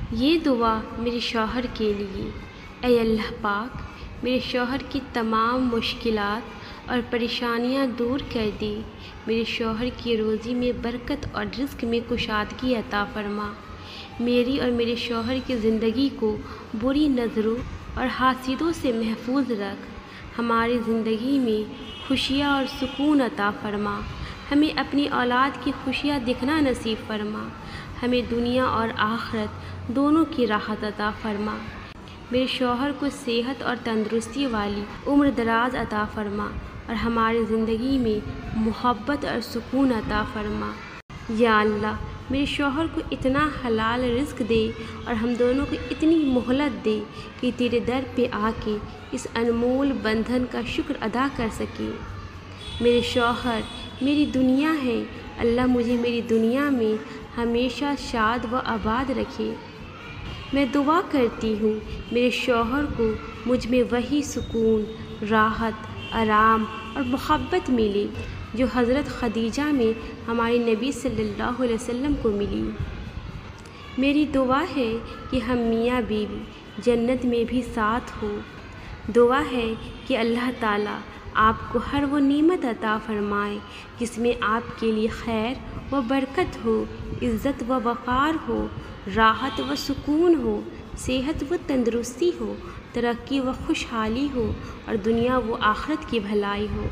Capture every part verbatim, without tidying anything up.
یہ دعا میرے شوہر کے لیے۔ اے اللہ پاک، میرے شوہر کی تمام مشکلات اور پریشانیاں دور کر دے۔ میرے شوہر کی روزی میں برکت اور رزق میں کشادگی عطا فرما۔ میری اور میرے شوہر کی زندگی کو بری نظروں اور حاسدوں سے محفوظ رکھ۔ ہماری زندگی میں خوشیاں اور سکون عطا فرما۔ ہمیں اپنی اولاد کی خوشیاں دیکھنا نصیب فرما۔ ہمیں دنیا اور آخرت دونوں کی راحت عطا فرما۔ میرے شوہر کو صحت اور تندرستی والی عمر دراز عطا فرما اور ہماری زندگی میں محبت اور سکون عطا فرما۔ یا اللہ، میرے شوہر کو اتنا حلال رزق دے اور ہم دونوں کو اتنی مہلت دے کہ تیرے در پہ آ کے اس انمول بندھن کا شکر ادا کر سکیں۔ میرے شوہر میری دنیا ہے، اللہ مجھے میری دنیا میں ہمیشہ شاد و آباد رکھے۔ میں دعا کرتی ہوں میرے شوہر کو مجھ میں وہی سکون، راحت، آرام اور محبت ملے جو حضرت خدیجہ میں ہمارے نبی صلی اللہ علیہ وسلم کو ملی۔ میری دعا ہے کہ ہم میاں بیوی جنت میں بھی ساتھ ہوں۔ دعا ہے کہ اللہ تعالیٰ آپ کو ہر وہ نعمت عطا فرمائے جس میں آپ کے لیے خیر و برکت ہو، عزت و وقار ہو، راحت و سکون ہو، صحت و تندرستی ہو، ترقی و خوشحالی ہو اور دنیا و آخرت کی بھلائی ہو۔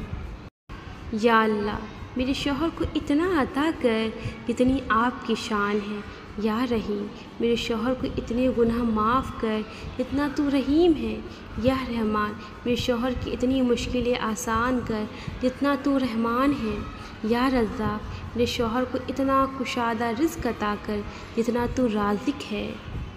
یا اللہ، میرے شوہر کو اتنا عطا کر جتنی آپ کی شان ہے۔ یا رحیم، میرے شوہر کو اتنے گناہ معاف کر جتنا تو رحیم ہے۔ یا رحمان، میرے شوہر کی اتنی مشکلیں آسان کر جتنا تو رحمان ہے۔ یا رزاق، میرے شوہر کو اتنا کشادہ رزق عطا کر جتنا تو رازق ہے۔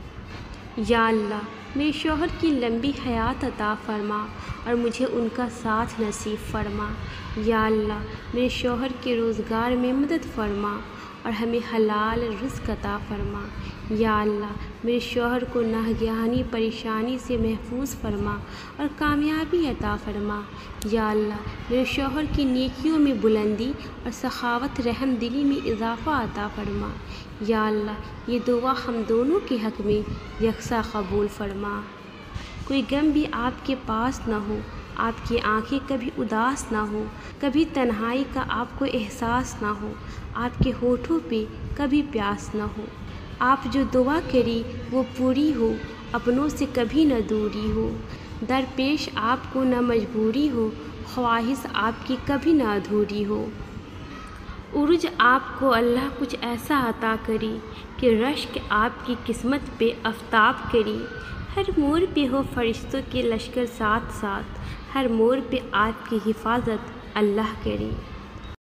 یا اللہ، میرے شوہر کی لمبی حیات عطا فرما اور مجھے ان کا ساتھ نصیب فرما۔ یا اللہ، میرے شوہر کے روزگار میں مدد فرما اور ہمیں حلال رزق عطا فرما۔ یا اللہ، میرے شوہر کو ناگہانی پریشانی سے محفوظ فرما اور کامیابی عطا فرما۔ یا اللہ، میرے شوہر کی نیکیوں میں بلندی اور سخاوت رحم دلی میں اضافہ عطا فرما۔ یا اللہ، یہ دعا ہم دونوں کے حق میں یکساں قبول فرما۔ کوئی غم بھی آپ کے پاس نہ ہو، آپ کی آنکھیں کبھی اداس نہ ہو، کبھی تنہائی کا آپ کو احساس نہ ہو، آپ کے ہونٹوں پہ کبھی پیاس نہ ہو۔ آپ جو دعا کری وہ پوری ہو، اپنوں سے کبھی نہ دوری ہو، درپیش آپ کو نہ مجبوری ہو، خواہش آپ کی کبھی نہ ادھوری ہو۔ عرج آپ کو اللہ کچھ ایسا عطا کری کہ رشک آپ کی قسمت پہ آفتاب کری۔ ہر موڑ پہ ہو فرشتوں کے لشکر ساتھ ساتھ، ہر موڑ پہ آپ کی حفاظت اللہ کرے۔